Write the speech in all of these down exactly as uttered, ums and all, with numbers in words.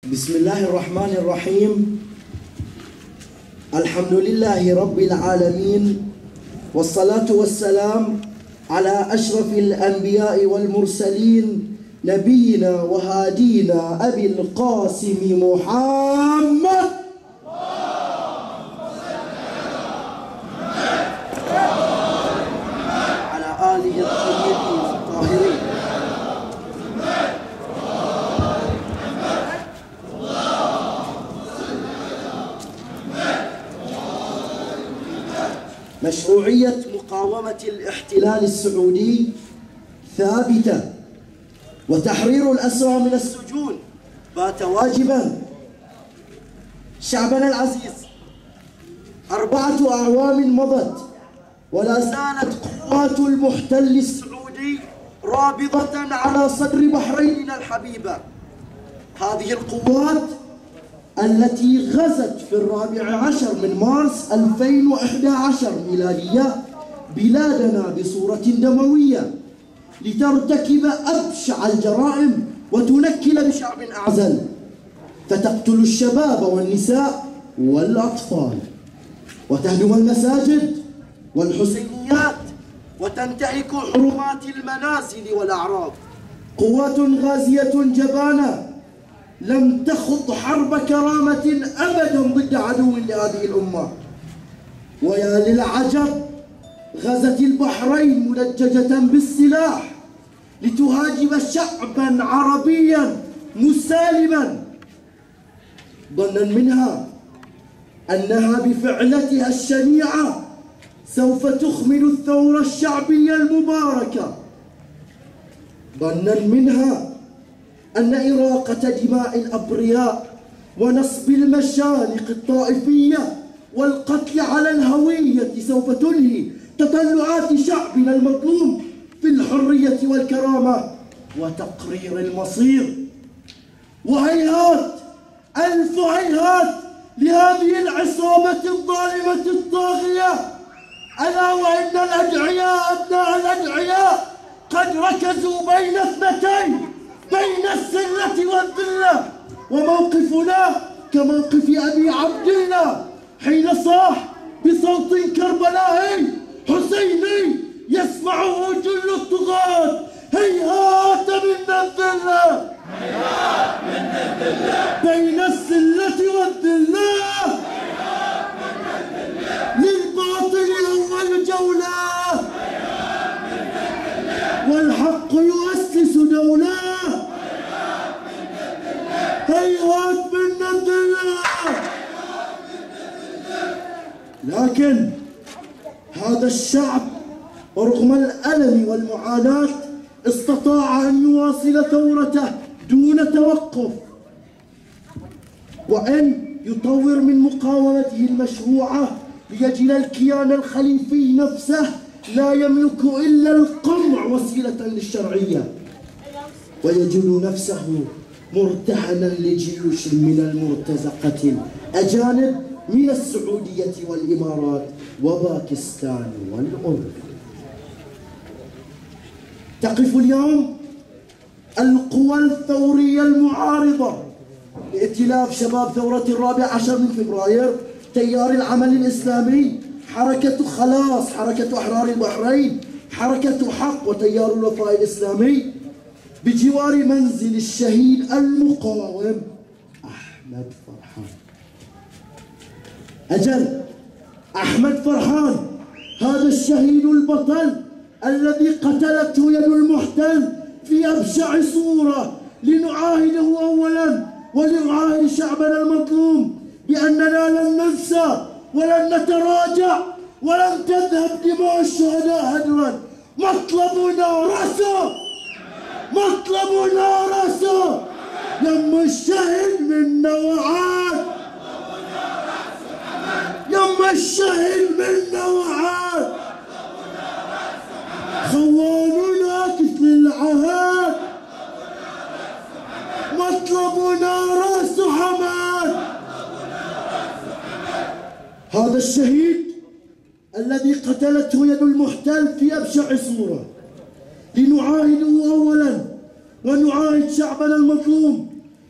بسم الله الرحمن الرحيم. الحمد لله رب العالمين، والصلاة والسلام على أشرف الأنبياء والمرسلين، نبينا وهادينا أبي القاسم محمد على آله الطيبين الطاهرين. مشروعية مقاومة الاحتلال السعودي ثابتة، وتحرير الأسرى من السجون بات واجبا. شعبنا العزيز، أربعة أعوام مضت ولا زالت قوات المحتل السعودي رابضة على صدر بحريننا الحبيبة. هذه القوات التي غزت في الرابع عشر من مارس ألفين وإحدى عشر ميلادية بلادنا بصورة دموية لترتكب أبشع الجرائم وتنكل بشعب أعزل، فتقتل الشباب والنساء والأطفال، وتهدم المساجد والحسينيات، وتنتهك حرمات المنازل والأعراض. قوات غازية جبانة لم تخض حرب كرامة أبدا ضد عدو لهذه الأمة. ويا للعجب، غزت البحرين مدججة بالسلاح لتهاجم شعبا عربيا مسالما، ظنا منها أنها بفعلتها الشنيعة سوف تخمد الثورة الشعبية المباركة، ظنا منها أن إراقة دماء الأبرياء ونصب المشانق الطائفية والقتل على الهوية سوف تنهي تطلعات شعبنا المظلوم في الحرية والكرامة وتقرير المصير. وهيهات ألف هيهات لهذه العصابة الظالمة الطاغية، ألا وإن الأدعياء أبناء الأدعياء قد ركزوا بين اثنتين، بين السلة والذلة. وموقفنا كموقف أبي عبد الله حين صاح بصوت كربلائي حسيني يسمعه جل الطغاة: هيهات منا الذلة، هيهات منا الذلة، بين السلة والذلة، هيهات منا الذلة، للباطل أول جولة، هيهات منا الذلة، والحق يؤسس دولة، هيهات منا الذلة. لكن هذا الشعب رغم الألم والمعاناة استطاع أن يواصل ثورته دون توقف، وأن يطور من مقاومته المشروعة ليجعل الكيان الخليفي نفسه لا يملك إلا القمع وسيلة للشرعية، ويجعل نفسه مرتحنا لجيوش من المرتزقة الأجانب من السعودية والإمارات وباكستان والأردن. تقف اليوم القوى الثورية المعارضة لائتلاف شباب ثورة الرابع عشر من فبراير، تيار العمل الإسلامي، حركة خلاص، حركة أحرار البحرين، حركة حق، وتيار الوفاء الإسلامي، بجوار منزل الشهيد المقاوم أحمد فرحان. أجل أحمد فرحان هذا الشهيد البطل الذي قتلته يد المحتل في أبشع صورة، لنعاهده أولا ولنعاهد شعبنا المظلوم بأننا لن ننسى ولن نتراجع ولن تذهب دماء الشهداء هدرا. مطلبنا رأسه، مطلبنا رأسه، يم الشهيد منا وعاد، يم الشهيد منا وعاد، خواننا كثل العهد، مطلبنا رأس حماد. هذا الشهيد الذي قتلته يد المحتل في أبشع صورة، لنعاهده أولا ونعاهد شعبنا المظلوم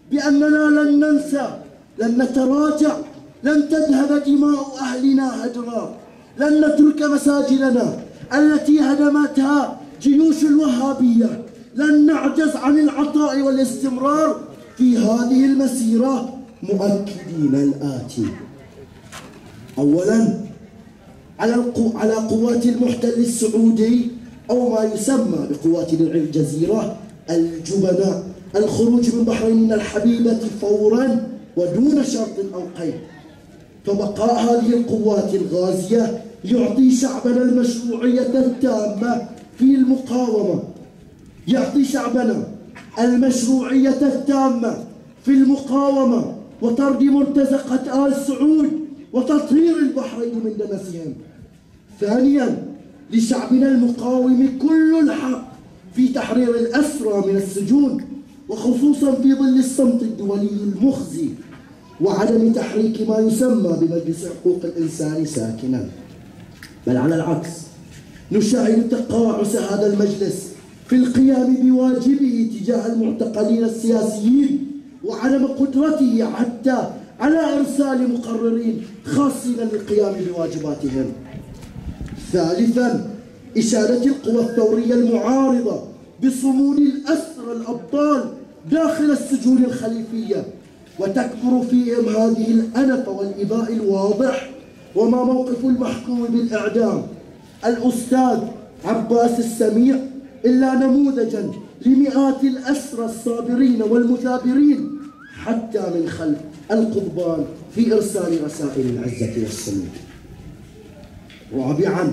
بأننا لن ننسى، لن نتراجع، لن تذهب دماء أهلنا هدرا، لن نترك مساجدنا التي هدمتها جيوش الوهابية، لن نعجز عن العطاء والاستمرار في هذه المسيرة، مؤكدين الآتي: أولاً على القو... على قوات المحتل السعودي أو ما يسمى بقوات درع الجزيرة الجبناء الخروج من بحريننا الحبيبة فوراً ودون شرط أو قيد، فبقاء هذه القوات الغازية يعطي شعبنا المشروعية التامة في المقاومة، يعطي شعبنا المشروعية التامة في المقاومة وطرد مرتزقة آل سعود وتطهير البحرين من دنسهم. ثانياً لشعبنا المقاوم كل الحق في تحرير الأسرى من السجون، وخصوصاً في ظل الصمت الدولي المخزي وعدم تحريك ما يسمى بمجلس حقوق الإنسان ساكناً، بل على العكس نشاهد تقاعس هذا المجلس في القيام بواجبه تجاه المعتقلين السياسيين وعدم قدرته حتى على إرسال مقررين خاصين للقيام بواجباتهم. ثالثاً إشادة القوى الثورية المعارضة بصمود الأسرى الأبطال داخل السجون الخليفية، وتكبر فيهم هذه الأنف والإباء الواضح. وما موقف المحكوم بالإعدام الأستاذ عباس السميع إلا نموذجاً لمئات الأسرى الصابرين والمثابرين حتى من خلف القضبان في إرسال رسائل العزة والسلم. رابعاً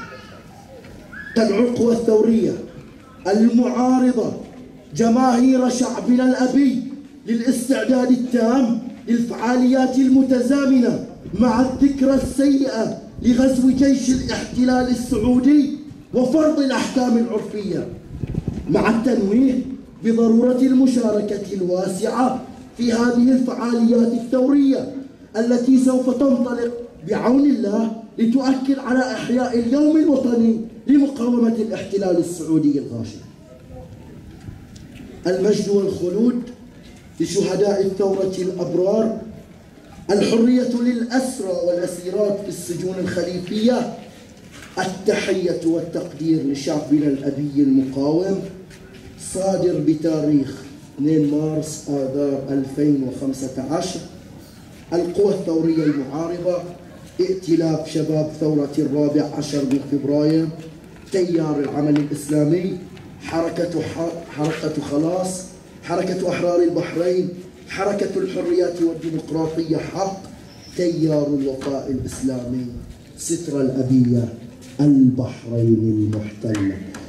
تدعو القوى الثورية المعارضة جماهير شعبنا الأبي للاستعداد التام للفعاليات المتزامنة مع الذكرى السيئة لغزو جيش الاحتلال السعودي وفرض الأحكام العرفية، مع التنويه بضرورة المشاركة الواسعة في هذه الفعاليات الثورية التي سوف تنطلق بعون الله لتؤكد على إحياء اليوم الوطني لمقاومة الاحتلال السعودي الغاشم. المجد والخلود لشهداء الثورة الأبرار، الحرية للأسرى والأسيرات في السجون الخليفية، التحية والتقدير لشعبنا الأبي المقاوم. صادر بتاريخ اثنين مارس آذار ألفين وخمسة عشر. القوى الثورية المعارضة: ائتلاف شباب ثورة الرابع عشر من فبراير، تيار العمل الإسلامي، حركة حركة خلاص، حركة أحرار البحرين، حركة الحريات والديمقراطية حق، تيار الوفاء الإسلامي، ستر الأبية، البحرين المحتلة.